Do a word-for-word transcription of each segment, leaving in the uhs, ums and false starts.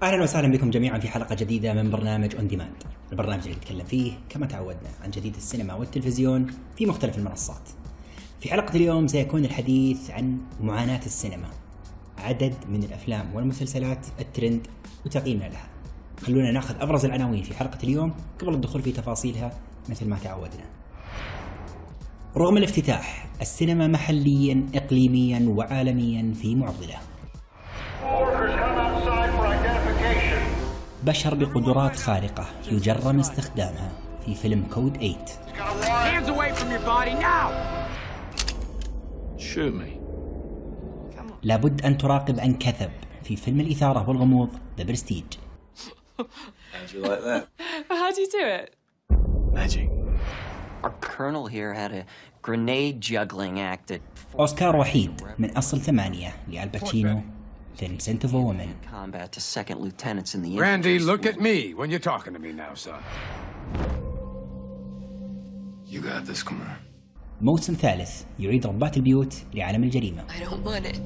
اهلا وسهلا بكم جميعا في حلقه جديده من برنامج اون ديماند، البرنامج اللي نتكلم فيه كما تعودنا عن جديد السينما والتلفزيون في مختلف المنصات. في حلقه اليوم سيكون الحديث عن معاناه السينما، عدد من الافلام والمسلسلات الترند وتقييمنا لها. خلونا ناخذ ابرز العناوين في حلقه اليوم قبل الدخول في تفاصيلها مثل ما تعودنا. رغم الافتتاح، السينما محليا اقليميا وعالميا في معضله. بشر بقدرات خارقة يجرم استخدامها في فيلم كود ثمانية. لابد أن تراقب أن كذب في فيلم الإثارة والغموض The Prestige. How'd you like that? How'd you do it? Magic. Our colonel here had a grenade juggling act at أوسكار وحيد من أصل ثمانية لألباتشينو فيلم Scent of a Woman. combat to second lieutenants in the Randy, look at me when you're talking to me now, son. You got this, come on. موسم ثالث يعيد ربات البيوت لعالم الجريمة. I don't want it.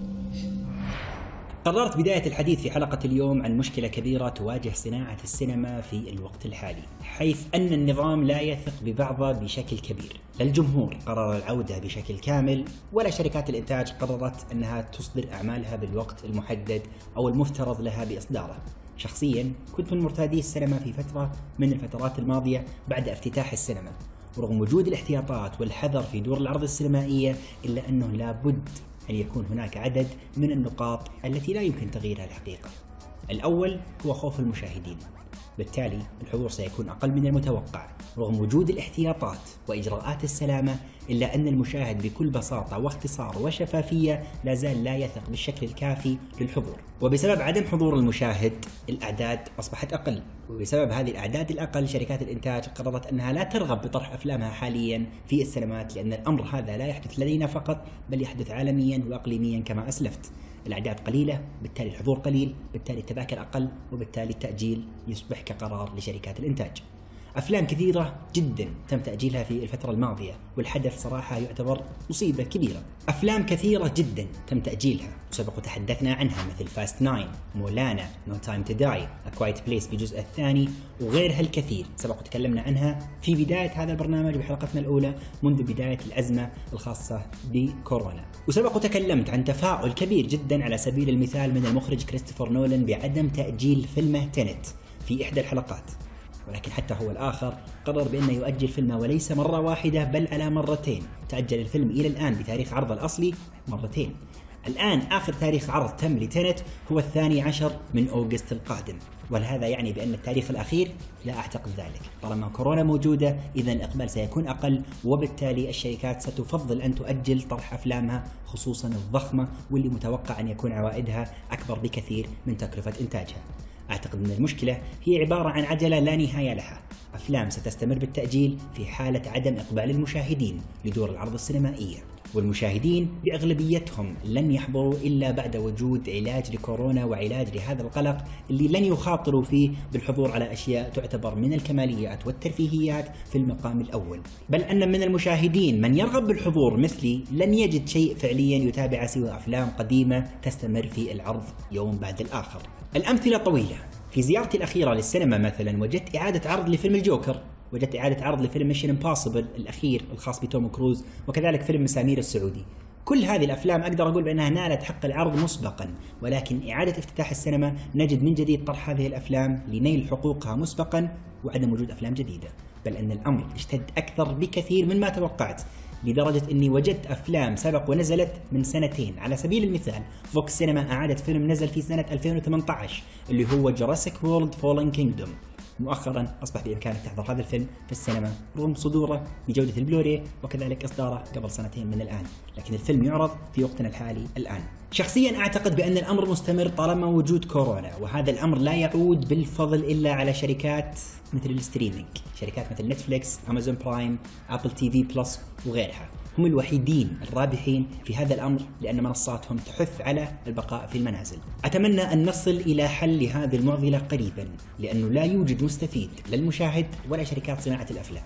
قررت بداية الحديث في حلقة اليوم عن مشكلة كبيرة تواجه صناعة السينما في الوقت الحالي، حيث أن النظام لا يثق ببعضه بشكل كبير. لا الجمهور قرر العودة بشكل كامل، ولا شركات الإنتاج قررت أنها تصدر أعمالها بالوقت المحدد أو المفترض لها بإصداره. شخصيا كنت من مرتادي السينما في فترة من الفترات الماضية بعد افتتاح السينما، ورغم وجود الاحتياطات والحذر في دور العرض السينمائية إلا أنه لابد أن يكون هناك عدد من النقاط التي لا يمكن تغييرها الحقيقة. الأول هو خوف المشاهدين، بالتالي الحضور سيكون أقل من المتوقع رغم وجود الاحتياطات وإجراءات السلامة، إلا أن المشاهد بكل بساطة واختصار وشفافية لا زال لا يثق بالشكل الكافي للحضور. وبسبب عدم حضور المشاهد الأعداد أصبحت أقل، وبسبب هذه الأعداد الأقل شركات الإنتاج قررت أنها لا ترغب بطرح أفلامها حاليا في السينمات، لأن الأمر هذا لا يحدث لدينا فقط بل يحدث عالميا وإقليميا كما أسلفت. الأعداد قليلة، بالتالي الحضور قليل، بالتالي التذاكر أقل، وبالتالي التأجيل يصبح كقرار لشركات الإنتاج. أفلام كثيرة جدا تم تأجيلها في الفترة الماضية، والحدث صراحة يعتبر مصيبة كبيرة. أفلام كثيرة جدا تم تأجيلها وسبق وتحدثنا عنها مثل فاست ناين، مولانا، نو تايم تو داي، A Quiet Place بالجزء الثاني، وغيرها الكثير سبق وتكلمنا عنها في بداية هذا البرنامج بحلقتنا الأولى منذ بداية الأزمة الخاصة بكورونا. وسبق وتكلمت عن تفاعل كبير جدا على سبيل المثال من المخرج كريستوفر نولان بعدم تأجيل فيلمه تينت في إحدى الحلقات، ولكن حتى هو الآخر قرر بأنه يؤجل فيلمه وليس مرة واحدة بل على مرتين. تأجل الفيلم إلى الآن بتاريخ عرضه الأصلي مرتين. الآن آخر تاريخ عرض تم لتينت هو الثاني عشر من أوغست القادم، وهذا يعني بأن التاريخ الأخير لا أعتقد ذلك. طالما كورونا موجودة إذا الإقبال سيكون أقل، وبالتالي الشركات ستفضل أن تؤجل طرح أفلامها خصوصا الضخمة واللي متوقع أن يكون عوائدها أكبر بكثير من تكلفة إنتاجها. أعتقد أن المشكلة هي عبارة عن عجلة لا نهاية لها. أفلام ستستمر بالتأجيل في حالة عدم إقبال المشاهدين لدور العرض السينمائية، والمشاهدين بأغلبيتهم لن يحضروا إلا بعد وجود علاج لكورونا وعلاج لهذا القلق اللي لن يخاطروا فيه بالحضور على أشياء تعتبر من الكماليات والترفيهيات في المقام الأول. بل أن من المشاهدين من يرغب بالحضور مثلي لن يجد شيء فعليا يتابع سوى أفلام قديمة تستمر في العرض يوم بعد الآخر. الأمثلة طويلة. في زيارتي الأخيرة للسينما مثلا وجدت إعادة عرض لفيلم الجوكر، وجدت إعادة عرض لفيلم ميشن امبوسيبل الأخير الخاص بتوم كروز، وكذلك فيلم مسامير السعودي. كل هذه الأفلام أقدر أقول بأنها نالت حق العرض مسبقا، ولكن إعادة افتتاح السينما نجد من جديد طرح هذه الأفلام لنيل حقوقها مسبقا وعدم وجود أفلام جديدة. بل أن الأمر اشتد أكثر بكثير مما توقعت، لدرجة أني وجدت أفلام سبق ونزلت من سنتين. على سبيل المثال فوكس سينما أعادت فيلم نزل في سنة ألفين وثمانية عشر اللي هو جوراسيك وورلد فولن كينجدوم. مؤخرا أصبح بإمكانك تحضر هذا الفيلم في السينما رغم صدوره بجودة البلوري وكذلك إصداره قبل سنتين من الآن، لكن الفيلم يعرض في وقتنا الحالي الآن. شخصيا أعتقد بأن الأمر مستمر طالما وجود كورونا، وهذا الأمر لا يعود بالفضل إلا على شركات مثل الستريمينج، شركات مثل نتفليكس، أمازون برايم، أبل تي في بلس وغيرها. هم الوحيدين الرابحين في هذا الأمر لأن منصاتهم تحث على البقاء في المنازل. أتمنى أن نصل إلى حل لهذه المعضلة قريبا، لأنه لا يوجد مستفيد للمشاهد ولا شركات صناعة الأفلام.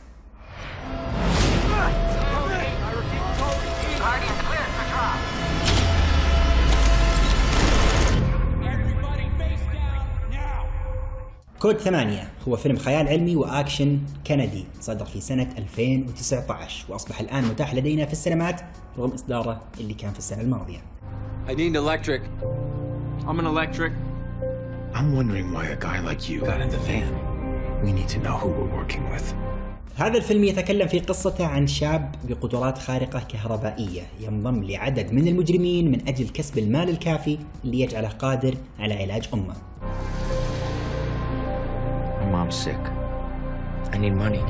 Everybody face down now. كود ثمانية هو فيلم خيال علمي وأكشن كندي صدر في سنة ألفين وتسعة عشر وأصبح الآن متاح لدينا في السينمات رغم إصداره اللي كان في السنة الماضية. I need electric. I'm an electric. I'm wondering why a guy like you got in the van. We need to know who we're working with. هذا الفيلم يتكلم في قصته عن شاب بقدرات خارقة كهربائية ينضم لعدد من المجرمين من أجل كسب المال الكافي اللي يجعله قادر على علاج أمه. My mom's sick. I need money.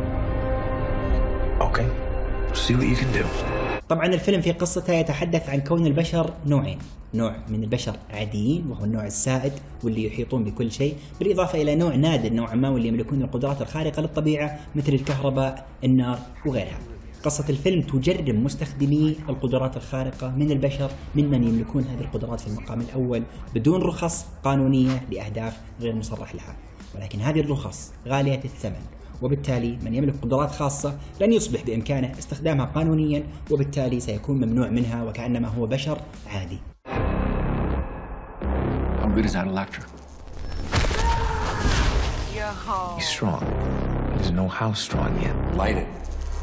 Okay. See what you can do. طبعا الفيلم في قصته يتحدث عن كون البشر نوعين، نوع من البشر عاديين وهو النوع السائد واللي يحيطون بكل شيء، بالإضافة إلى نوع نادر نوعا ما واللي يملكون القدرات الخارقة للطبيعة مثل الكهرباء، النار وغيرها. قصة الفيلم تجرب مستخدمي القدرات الخارقة من البشر ممن يملكون هذه القدرات في المقام الأول بدون رخص قانونية لأهداف غير مصرح لها، ولكن هذه الرخص غالية الثمن، وبالتالي من يملك قدرات خاصة لن يصبح بإمكانه استخدامها قانونيا، وبالتالي سيكون ممنوع منها وكأنما هو بشر عادي. How good is that electric? He's strong. He doesn't know how strong yet. Light it.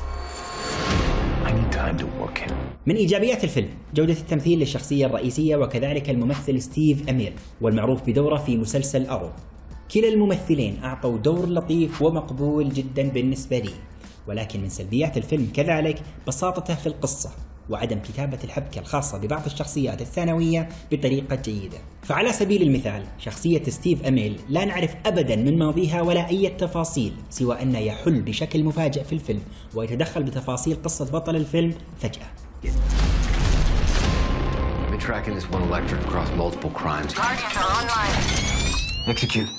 I need time to work him. من إيجابيات الفيلم جودة التمثيل للشخصية الرئيسية وكذلك الممثل ستيف أميل والمعروف بدوره في مسلسل أرو. كلا الممثلين أعطوا دور لطيف ومقبول جدا بالنسبة لي، ولكن من سلبيات الفيلم كذلك بساطته في القصة وعدم كتابة الحبكة الخاصة ببعض الشخصيات الثانوية بطريقة جيدة. فعلى سبيل المثال شخصية ستيف أميل لا نعرف أبدا من ماضيها ولا أي تفاصيل سوى أنه يحل بشكل مفاجئ في الفيلم ويتدخل بتفاصيل قصة بطل الفيلم فجأة. I've been tracking this one electric across multiple crimes. Guardians are online. Execute.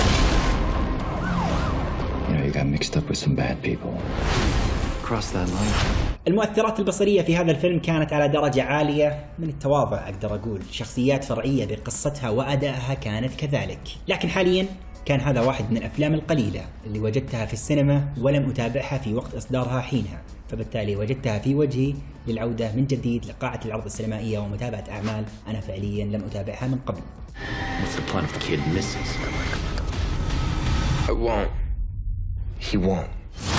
You know, you got mixed up with some bad people. Cross that line. المؤثرات البصرية في هذا الفيلم كانت على درجة عالية من التواضع أقدر أقول، شخصيات فرعية بقصتها وأدائها كانت كذلك، لكن حاليا كان هذا واحد من الأفلام القليلة اللي وجدتها في السينما ولم أتابعها في وقت إصدارها حينها، فبالتالي وجدتها في وجهي للعودة من جديد لقاعة العرض السينمائية ومتابعة أعمال أنا فعليا لم أتابعها من قبل. What's the plan if the kid misses? I won't. He won't.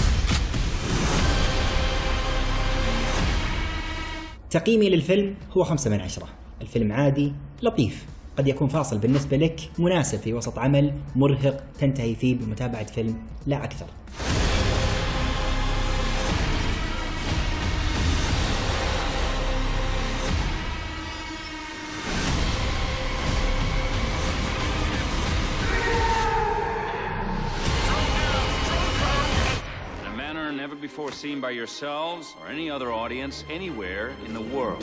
تقييمي للفيلم هو خمسة من عشرة. الفيلم عادي لطيف، قد يكون فاصل بالنسبة لك، مناسب في وسط عمل مرهق تنتهي فيه بمتابعة فيلم لا أكثر. Before seen by yourselves or any other audience anywhere in the world.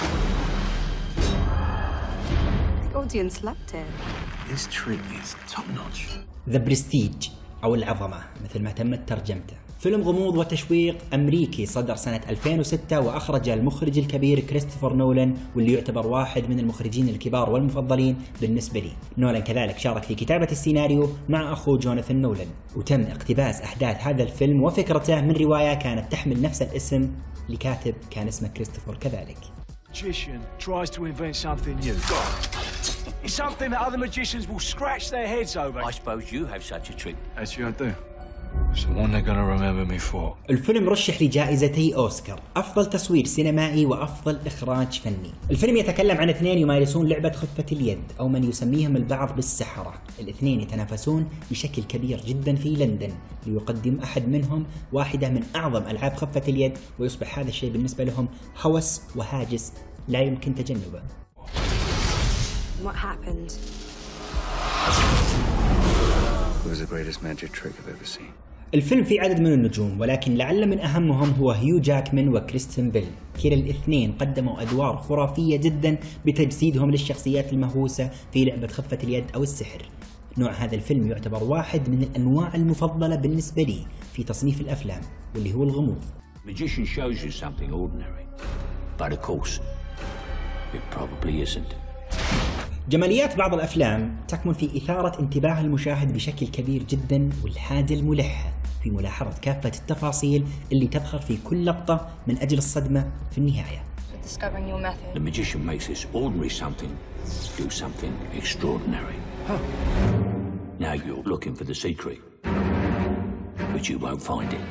The audience loved it. This trip is top notch. The Prestige أو العظمة مثل ما تمت ترجمته، فيلم غموض وتشويق أمريكي صدر سنة ألفين وستة وأخرج المخرج الكبير كريستوفر نولان واللي يعتبر واحد من المخرجين الكبار والمفضلين بالنسبة لي. نولان كذلك شارك في كتابة السيناريو مع أخوه جوناثان نولان، وتم اقتباس أحداث هذا الفيلم وفكرته من رواية كانت تحمل نفس الاسم لكاتب كان اسمه كريستوفر كذلك. Magician tries to invent something new. It's something that other magicians will scratch their heads over. I suppose you have such a trick. Actually, I do. It's the one they're gonna remember me for. الفيلم رشح لجائزتي أوسكار، أفضل تصوير سينمائي وأفضل إخراج فني. الفيلم يتكلم عن اثنين يمارسون لعبة خفة اليد أو من يسميهم البعض بالسحرة. الاثنين يتنافسون بشكل كبير جدا في لندن ليقدم أحد منهم واحدة من أعظم ألعاب خفة اليد، ويصبح هذا الشيء بالنسبة لهم هوس وهاجس لا يمكن تجنبه. What happened? It was the greatest magic trick I've ever seen. الفيلم فيه عدد من النجوم، ولكن لعل من أهمهم هو هيو جاكمان وكريستين بيل. كلا الاثنين قدموا أدوار خرافية جدا بتجسيدهم للشخصيات المهووسة في لعبة خفة اليد أو السحر. نوع هذا الفيلم يعتبر واحد من الأنواع المفضلة بالنسبة لي في تصنيف الأفلام، واللي هو الغموض. Magician shows you something ordinary, but of course, it probably isn't. جماليات بعض الأفلام تكمن في إثارة انتباه المشاهد بشكل كبير جدا، والحاجة الملحة في ملاحظة كافة التفاصيل اللي تظهر في كل لقطة من أجل الصدمة في النهاية. Discovering your method. The magician makes this ordinary something do something extraordinary. Now you're looking for the secret, but you won't find it.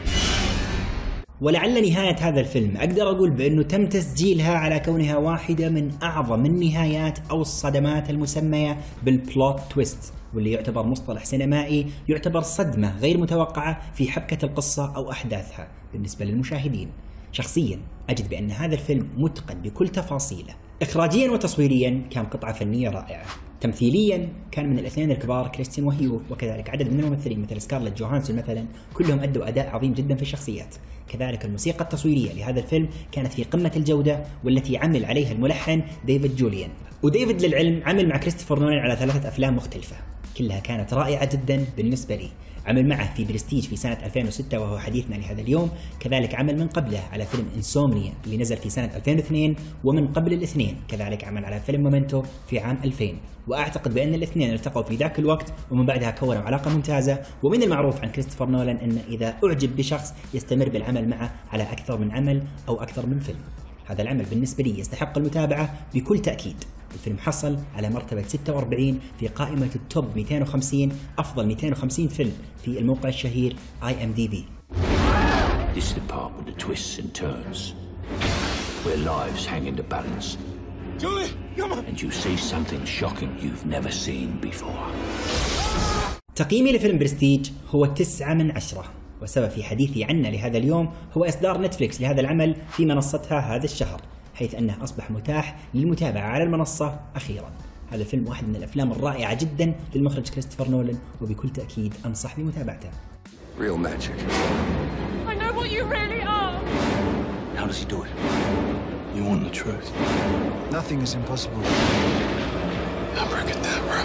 ولعل نهاية هذا الفيلم أقدر أقول بأنه تم تسجيلها على كونها واحدة من أعظم النهايات أو الصدمات المسمية بالبلوت تويست، واللي يعتبر مصطلح سينمائي يعتبر صدمة غير متوقعة في حبكة القصة أو أحداثها بالنسبة للمشاهدين. شخصيا أجد بأن هذا الفيلم متقن بكل تفاصيله. إخراجيا وتصويريا كان قطعة فنية رائعة. تمثيليا كان من الاثنين الكبار كريستيان وهيو، وكذلك عدد من الممثلين مثل سكارلت جوهانسون مثلا، كلهم أدوا أداء عظيم جدا في الشخصيات. كذلك الموسيقى التصويرية لهذا الفيلم كانت في قمة الجودة، والتي عمل عليها الملحن ديفيد جوليان. وديفيد للعلم عمل مع كريستوفر نولان على ثلاثة أفلام مختلفة، كلها كانت رائعة جدا بالنسبة لي. عمل معه في برستيج في سنة ألفين وستة وهو حديثنا لهذا اليوم، كذلك عمل من قبله على فيلم انسومنيا اللي نزل في سنة ألفين واثنين، ومن قبل الاثنين كذلك عمل على فيلم مومنتو في عام ألفين. وأعتقد بأن الاثنين التقوا في ذاك الوقت ومن بعدها كونوا علاقة ممتازة. ومن المعروف عن كريستوفر نولان أن إذا أعجب بشخص يستمر بالعمل معه على أكثر من عمل أو أكثر من فيلم. هذا العمل بالنسبة لي يستحق المتابعة بكل تأكيد. الفيلم حصل على مرتبة ستة وأربعين في قائمة التوب مئتين وخمسين أفضل مئتين وخمسين فيلم في الموقع الشهير آي إم دي بي. This is the part with the twists and turns, where lives hang in the balance. Julie, come on. And you see something shocking you've never seen before. تقييمي لفيلم برستيج هو تسعة من عشرة، وسبب في حديثي عنه لهذا اليوم هو إصدار نتفليكس لهذا العمل في منصتها هذا الشهر، حيث أنه أصبح متاح للمتابعة على المنصة أخيرا. هذا الفيلم واحد من الأفلام الرائعة جدا للمخرج كريستوفر نولان، وبكل تأكيد أنصح بمتابعته. Real magic. I know what you really are. How does he do it? You want the truth? Nothing is impossible. Abracadabra.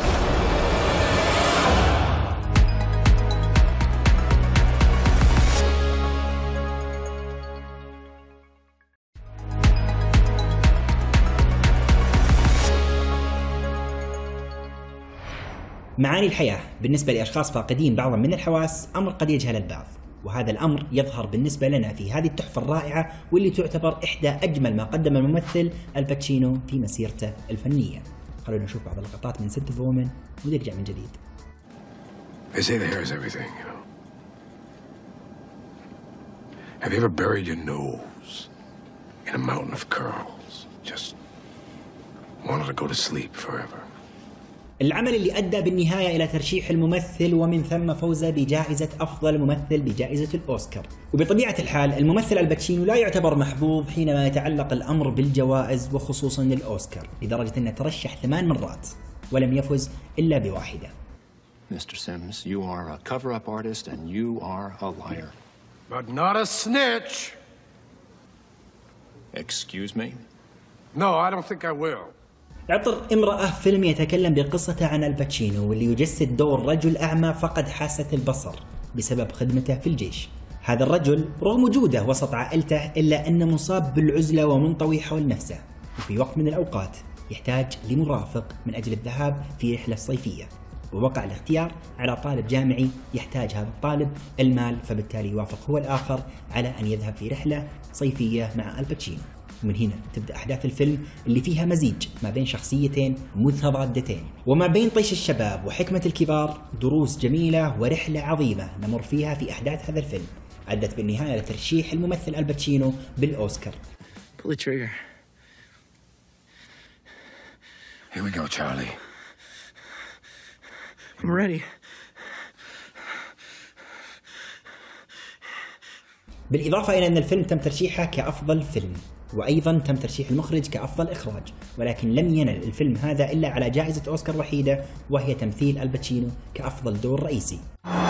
معاني الحياة بالنسبة لأشخاص فاقدين بعضا من الحواس أمر قد يجهل البعض، وهذا الأمر يظهر بالنسبة لنا في هذه التحفة الرائعة، واللي تعتبر إحدى أجمل ما قدم الممثل الباتشينو في مسيرته الفنية. خلونا نشوف بعض اللقطات من سنت اوف وومن ونرجع من جديد. They say the hair is everything, you know. Have you ever buried your nose in a mountain of curls? Just wanted to go to sleep forever. العمل اللي أدى بالنهاية إلى ترشيح الممثل ومن ثم فوزه بجائزة أفضل ممثل بجائزة الأوسكار. وبطبيعة الحال الممثل الباتشينو لا يعتبر محظوظ حينما يتعلق الأمر بالجوائز، وخصوصا للأوسكار، لدرجة أنه ترشح ثمان مرات ولم يفز إلا بواحدة. Mister Sims, you are a cover-up artist and you are a liar. But not a snitch. Excuse me? No, I don't think I will. عطر امرأة فيلم يتكلم بقصته عن الباتشينو، واللي يجسد دور رجل أعمى فقد حاسة البصر بسبب خدمته في الجيش. هذا الرجل رغم وجوده وسط عائلته إلا أنه مصاب بالعزلة ومنطوي حول نفسه، وفي وقت من الأوقات يحتاج لمرافق من أجل الذهاب في رحلة صيفية، ووقع الاختيار على طالب جامعي يحتاج هذا الطالب المال، فبالتالي يوافق هو الآخر على أن يذهب في رحلة صيفية مع الباتشينو. ومن هنا تبدأ أحداث الفيلم اللي فيها مزيج ما بين شخصيتين متضادتين، وما بين طيش الشباب وحكمة الكبار، دروس جميلة ورحلة عظيمة نمر فيها في أحداث هذا الفيلم، أدت بالنهاية لترشيح الممثل الباتشينو بالأوسكار. Pull the trigger. Here we go, Charlie. I'm ready. بالإضافة إلى أن الفيلم تم ترشيحه كأفضل فيلم، وأيضا تم ترشيح المخرج كأفضل إخراج، ولكن لم ينل الفيلم هذا إلا على جائزة أوسكار وحيدة، وهي تمثيل الباتشينو كأفضل دور رئيسي.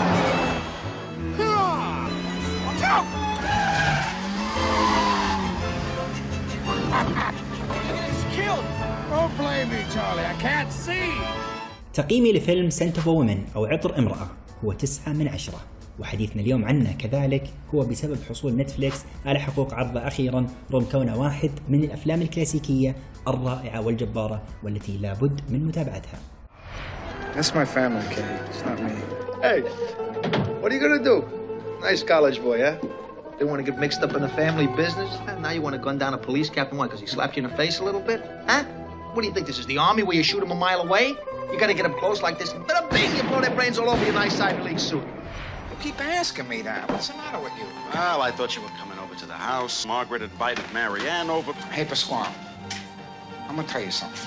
تقييمي لفيلم سنت اوف وومن أو عطر امرأة هو تسعة من عشرة، وحديثنا اليوم عنه كذلك هو بسبب حصول نتفليكس على حقوق عرضه أخيرا، رغم كونه واحد من الأفلام الكلاسيكية الرائعة والجبارة والتي لابد من متابعتها. That's my family, kid. It's not me. Hey, what are you gonna do? Nice college boy, huh? They want to get mixed up in the family business? Now you want to gun down a police captain, why? Because he slapped you in the face a little bit? Huh? What do you think this is, the army where you shoot them a mile away? You gotta get them close like this, and bing, you blow their brains all over your nice Ivy League suit. You keep asking me that. What's the matter with you? Well, I thought you were coming over to the house. Margaret invited Mary Ann over. Hey, Pasquale, I'm gonna tell you something.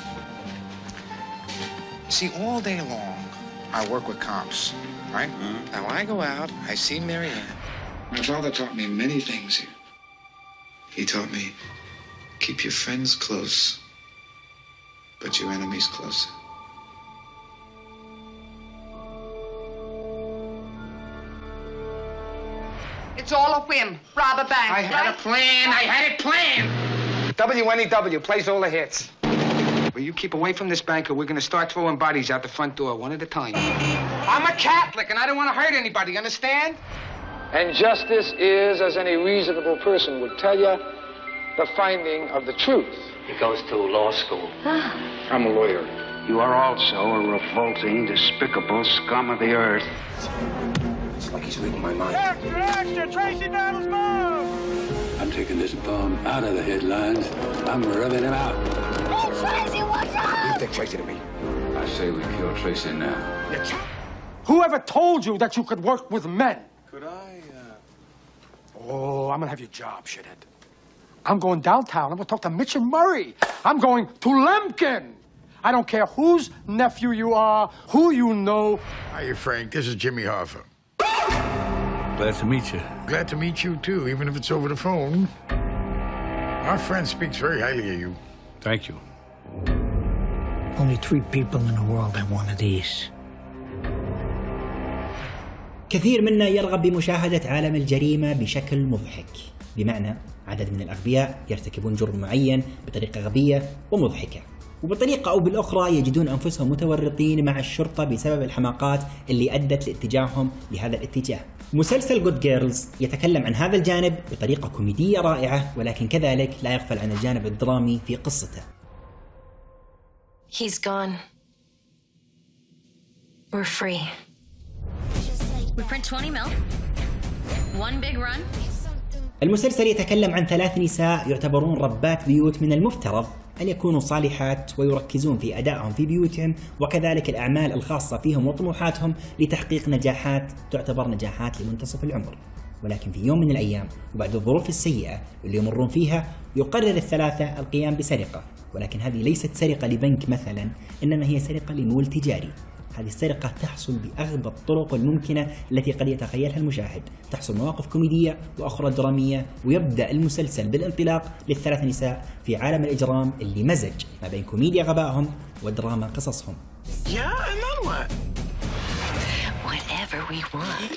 See, all day long, I work with cops, right? Mm-hmm. Now, I go out, I see Mary Ann. My father taught me many things here. He taught me, keep your friends close, but your enemies closer. It's all a whim. Rob a bank. I had right? a plan. I had it planned. W N E W plays all the hits. Well, you keep away from this bank or we're going to start throwing bodies out the front door one at a time. I'm a Catholic and I don't want to hurt anybody, understand? And justice is, as any reasonable person would tell you, the finding of the truth. He goes to law school. I'm a lawyer. You are also a revolting, despicable scum of the earth. It's like he's reading my mind. Extra, extra, Tracy Battles move! I'm taking this bum out of the headlines. I'm rubbing him out. Hey, Tracy, watch out! You take Tracy to me. I say we kill Tracy now. Whoever told you that you could work with men? Could I, uh... Oh, I'm gonna have your job, shithead. I'm going downtown. I'm gonna talk to Mitch and Murray. I'm going to Lemkin. I don't care whose nephew you are, who you know. Hiya, Frank. This is Jimmy Hoffa. Glad to meet you. Glad to meet you, too, even if it's over the phone. Our friend speaks very highly of you. Thank you. Only three people in the world have one of these. كثير منا يرغب بمشاهدة عالم الجريمة بشكل مضحك، بمعنى عدد من الأغبياء يرتكبون جرم معين بطريقة غبية ومضحكة، وبطريقة أو بالأخرى يجدون أنفسهم متورطين مع الشرطة بسبب الحماقات اللي أدت لاتجاههم لهذا الاتجاه. مسلسل Good Girls يتكلم عن هذا الجانب بطريقة كوميدية رائعة، ولكن كذلك لا يغفل عن الجانب الدرامي في قصته. He's gone. We're free. We print twenty mil. One big run. المسلسل يتكلم عن ثلاث نساء يعتبرون ربات بيوت من المفترض أن يكونوا صالحات ويركزون في أدائهم في بيوتهم وكذلك الأعمال الخاصة فيهم وطموحاتهم لتحقيق نجاحات تعتبر نجاحات لمنتصف العمر. ولكن في يوم من الأيام وبعد الظروف السيئة اللي يمرون فيها يقرر الثلاثة القيام بسرقة، ولكن هذه ليست سرقة لبنك مثلا، إنما هي سرقة لمول تجاري. هذه السرقة تحصل بأغبى الطرق الممكنة التي قد يتخيلها المشاهد، تحصل مواقف كوميدية وأخرى درامية، ويبدأ المسلسل بالانطلاق للثلاث نساء في عالم الإجرام اللي مزج ما بين كوميديا غبائهم ودراما قصصهم. Yeah, and then what? Whatever we want.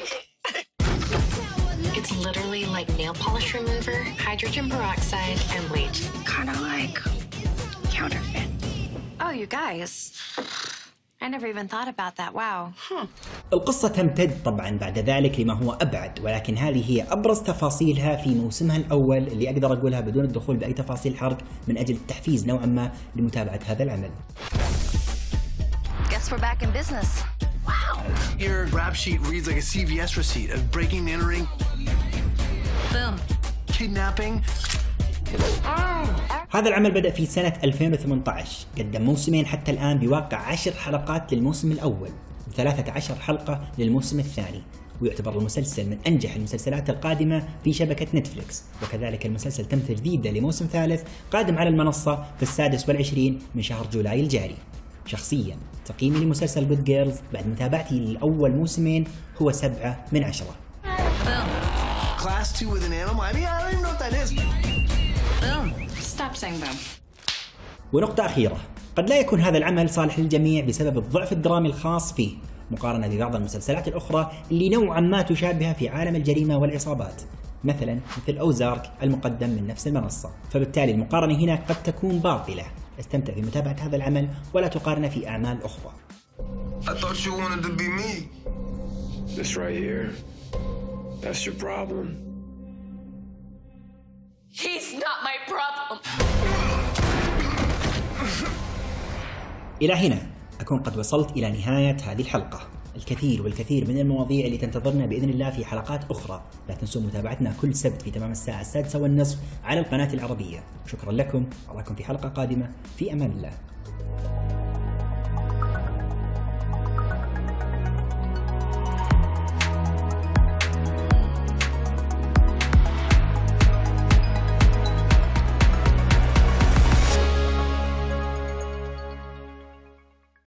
It's literally like nail polish remover, hydrogen peroxide, and bleach. Kind of like counterfeit. Oh, you guys. I never even thought about that. Wow. Hmm. القصة تمتد طبعا بعد ذلك لما هو أبعد، ولكن هذه هي أبرز تفاصيلها في موسمها الأول اللي أقدر أقولها بدون الدخول بأي تفاصيل حرق من أجل التحفيز نوعا ما لمتابعة هذا العمل. Guess we're back in business. Wow. Your rap sheet reads like a C V S receipt of breaking, entering, boom, kidnapping. هذا العمل بدأ في سنة ألفين وثمانية عشر، قدم موسمين حتى الآن بواقع عشر حلقات للموسم الأول وثلاثة عشر حلقة للموسم الثاني، ويعتبر المسلسل من أنجح المسلسلات القادمة في شبكة نتفليكس، وكذلك المسلسل تم تجديده لموسم ثالث قادم على المنصة في السادس والعشرين من شهر جولاي الجاري. شخصيا تقييمي لمسلسل Good Girls بعد متابعتي للأول موسمين هو سبعة من عشرة. Class two with an animal? I mean, I don't even know what that is. Boom. Stop saying boom. ونقطة أخيرة، قد لا يكون هذا العمل صالح للجميع بسبب الضعف الدرامي الخاص فيه مقارنة ببعض المسلسلات الأخرى اللي نوعا ما تشابهها في عالم الجريمة والعصابات، مثلا مثل أوزارك المقدم من نفس المنصة، فبالتالي المقارنة هنا قد تكون باطلة. استمتع بمتابعة هذا العمل ولا تقارنه في أعمال أخرى. I thought you wanted to be me. This right here, that's your problem. He's not my problem. إلى هنا أكون قد وصلت إلى نهاية هذه الحلقة. الكثير والكثير من المواضيع اللي تنتظرنا بإذن الله في حلقات أخرى. لا تنسوا متابعتنا كل سبت في تمام الساعة السادسة والنصف على القناة العربية. شكرا لكم، أراكم في حلقة قادمة، في أمان الله.